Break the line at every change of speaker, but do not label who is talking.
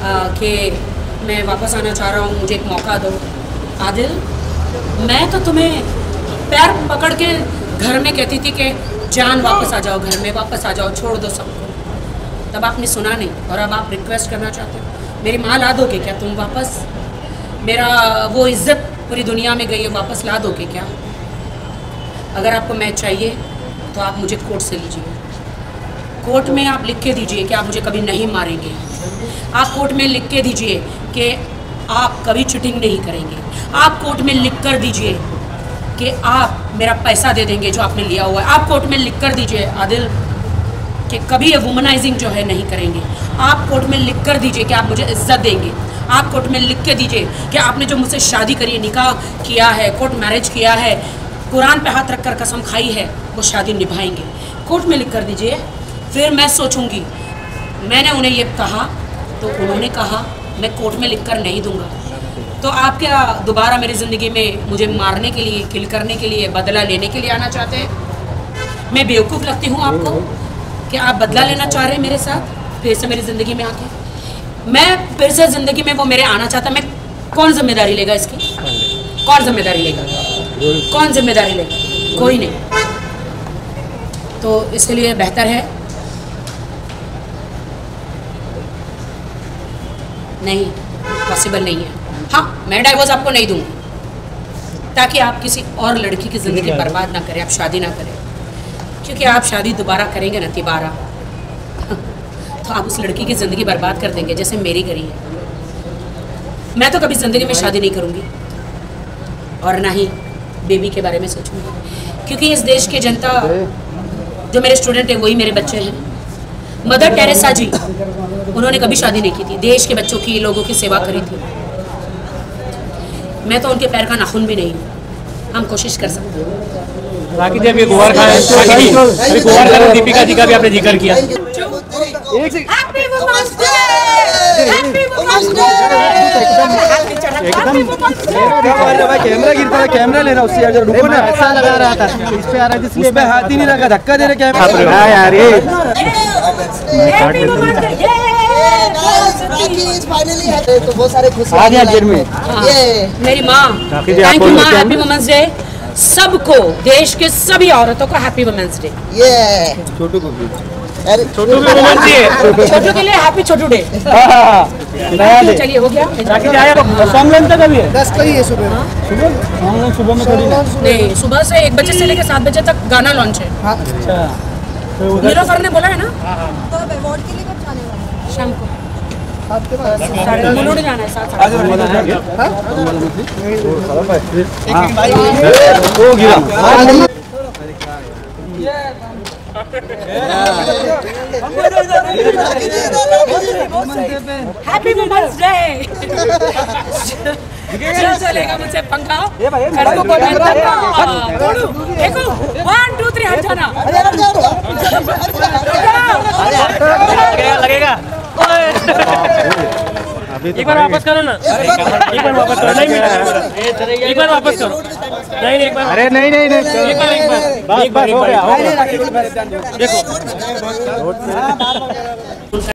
कि मैं वापस आना चाह रहा हूँ, मुझे एक मौका दो। आदिल, मैं तो तुम्हें पैर पकड़ के घर में कहती थी कि जान वापस आ जाओ, घर में वापस आ जाओ, छोड़ दो सबको। तब आपने सुना नहीं और अब आप रिक्वेस्ट करना चाहते हो। मेरी माँ ला दोगे क्या तुम वापस? मेरा वो इज्जत पूरी दुनिया में गई है, वापस ला दोगे क्या? अगर आपको मैं चाहिए तो आप मुझे कोर्ट से लीजिए। कोर्ट में आप लिख के दीजिए कि आप मुझे कभी नहीं मारेंगे। आप कोर्ट में लिख के दीजिए कि आप कभी चीटिंग नहीं करेंगे। आप कोर्ट में लिख कर दीजिए कि आप मेरा पैसा दे देंगे जो आपने लिया हुआ है। आप कोर्ट में लिख कर दीजिए आदिल कि कभी ये वुमनाइजिंग जो है नहीं करेंगे। आप कोर्ट में लिख कर दीजिए कि आप मुझे इज्जत देंगे। आप कोर्ट में लिख के दीजिए कि आपने जो मुझसे शादी करी, निकाह किया है, कोर्ट मैरिज किया है, कुरान पे हाथ रख कर कसम खाई है, वो शादी निभाएंगे। कोर्ट में लिख कर दीजिए, फिर मैं सोचूंगी। मैंने उन्हें ये कहा तो उन्होंने कहा मैं कोर्ट में लिख कर नहीं दूंगा। तो आप क्या दोबारा मेरी ज़िंदगी में मुझे मारने के लिए, किल करने के लिए, बदला लेने के लिए आना चाहते हैं? मैं बेवकूफ़ लगती हूँ आपको कि आप बदला लेना चाह रहे हैं मेरे साथ फिर से मेरी ज़िंदगी में आके? मैं फिर से ज़िंदगी में वो मेरे आना चाहता, मैं कौन जिम्मेदारी लेगा इसकी? कौन जिम्मेदारी लेगा? कौन जिम्मेदारी लेगा? कोई नहीं। तो इसलिए बेहतर है नहीं, पॉसिबल नहीं है। हाँ, मैं डाइवोर्स आपको नहीं दूंगी ताकि आप किसी और लड़की की ज़िंदगी बर्बाद ना करें, आप शादी ना करें। क्योंकि आप शादी दोबारा करेंगे ना, तिबारा, तो आप उस लड़की की ज़िंदगी बर्बाद कर देंगे जैसे मेरी करी है। मैं तो कभी ज़िंदगी में शादी नहीं करूँगी और ना ही बेबी के बारे में सोचूंगी, क्योंकि इस देश की जनता, जो मेरे स्टूडेंट हैं वही मेरे बच्चे हैं। मदर टेरेसा जी, उन्होंने कभी शादी नहीं की थी, देश के बच्चों की, लोगों की सेवा करी थी। मैं तो उनके पैर का नाखून भी नहीं हूँ। हम कोशिश कर सकते हैं।
बाकी जब ये गोवार खान, दीपिका जी का भी आपने जिक्र किया।
कैमरा गिरता है, कैमरा लेना उससे यार, रुको ना। ऐसा लगा रहा था इस पे आ रहा है, इसलिए इस पे हाथ ही नहीं रखा, धक्का दे रहे कैमरा यार। ये तो बहुत सारे खुश आ गया जेल में।
ये मेरी माँ, थैंक यू माँ, हैप्पी वुमेन्स डे सबको, देश के सभी औरतों को हैप्पी वुमेन्स डे।
ये छोटू को भी,
छोटू भी वुमेन्स डे,
छोटू के लिए हैप्पी छोटू डे। चलिए हो गया।
सॉन्ग लॉन्च कभी है? 10 को ही है सुबह। सुबह में थोड़ी
नहीं, सुबह से 1 बजे से लेकर 7 बजे तक गाना लॉन्च है।
अच्छा,
नीलोफर ने बोला है ना।
तो अवार्ड के लिए कब जाने वाले हैं?
शाम को
मुलुंड
जाना है, 7
हो गया।
Happy women's day. चलेगा मुझसे पंखा, लड़कों को देखो 1 2 3 हट जाना।
लगेगा। एक बार वापस करो ना, एक बार वापस करो। नहीं, एक बार वापस करो। नहीं, एक बार।
अरे नहीं नहीं नहीं,
एक बार हो गया। देखो